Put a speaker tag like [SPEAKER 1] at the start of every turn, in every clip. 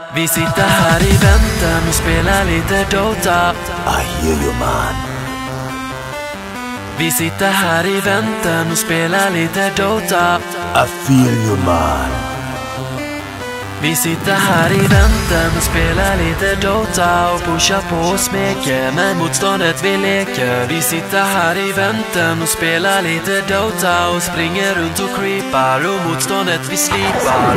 [SPEAKER 1] Vi sitter här i väntan och spelar lite Dota.
[SPEAKER 2] I hear you man.
[SPEAKER 1] Vi sitter här i väntan och spelar lite Dota.
[SPEAKER 2] I feel you man.
[SPEAKER 1] Vi sitter här i väntan och spelar lite Dota och pushar på och smeker med motståndet vi leker. Vi sitter här i väntan och spelar lite Dota och springer runt och creepar och motståndet vi slipar.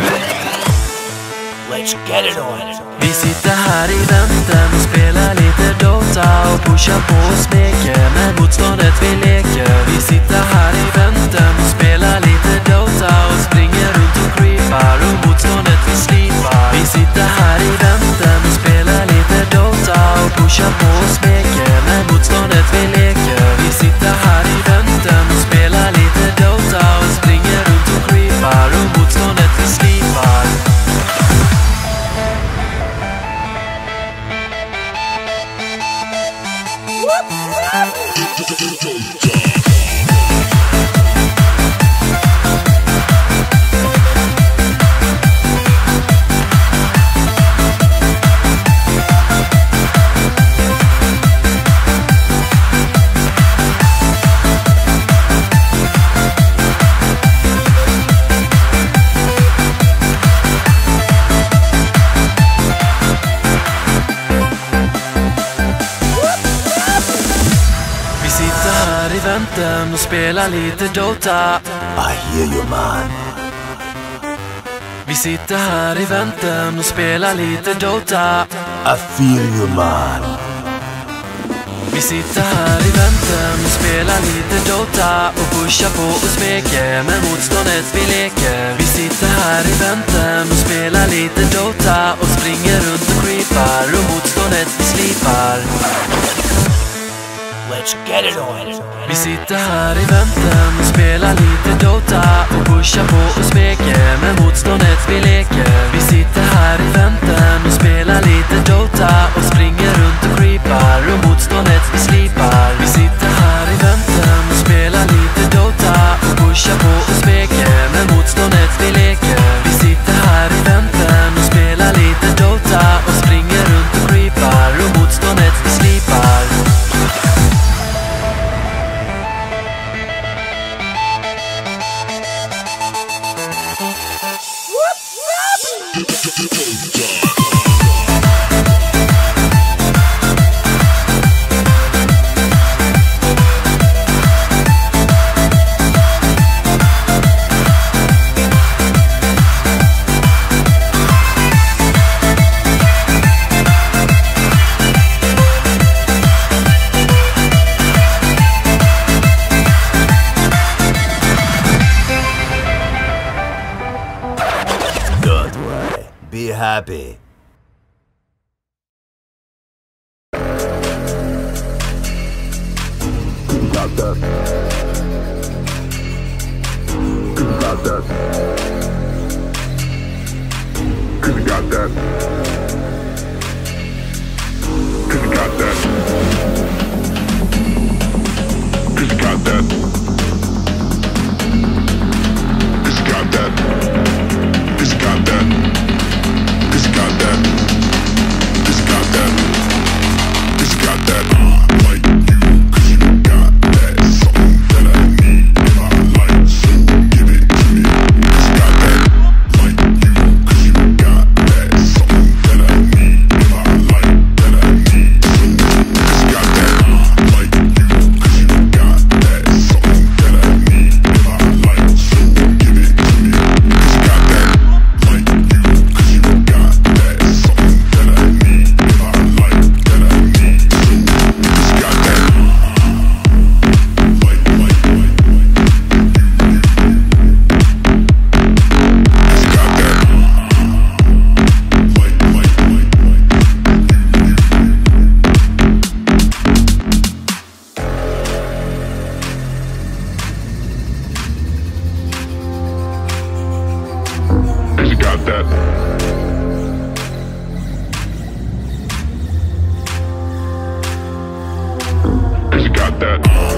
[SPEAKER 2] Let's get it on.
[SPEAKER 1] Vi sitter här i väntan och spelar lite Dota och pushar på och smeker med motståndet vi leker. Vi sitter här i väntan och spelar lite Dota och springer runt och creepar och motståndet vi slipar. Vi sitter här i väntan och spelar lite Dota och pushar på och smeker med motståndet vi leker. Vi sitter här i väntan och spelar lite Dota och springer runt och creepar och motståndet vi slipar. Och spela lite Dota.
[SPEAKER 2] I hear you man.
[SPEAKER 1] Vi sitter här i väntan och spelar lite Dota.
[SPEAKER 2] I feel you man.
[SPEAKER 1] Vi sitter här i väntan och spelar lite Dota och pushar på och smeker med motståndet vi leker. Vi sitter här i väntan och spelar lite Dota och springer runt och creepar och motståndet vi slipar.
[SPEAKER 2] Let's get it on.
[SPEAKER 1] Vi sitter här i väntan och spelar lite Dota och pushar på och smeker med motståndet vi leker. Vi sitter här i väntan och spelar lite Dota och springer runt och creepar och motståndet vi slipar. Vi sitter här i väntan och spelar lite Dota och pushar på och smeker med motståndet vi leker. Vi sitter här i väntan och spelar lite Dota och springer runt och creepar och motståndet vi slipar.
[SPEAKER 2] Don't worry. Be happy. Got that. Got that. Got that. Got that. Got that. Got that. It's got that. It's got that. It's got that. It's got that. Like you, 'cause you got that. Something that I need in my life, so give it to me. It's got that. Like you, 'cause you got that. Something that I need in my life, that I need. So it's got that. Like you, 'cause you got that. Something that I need in my life, so give it to me. It's got that. Like you, 'cause you got that. Something that I need in my life, that I need. So it's got that. It's got that. It's got that.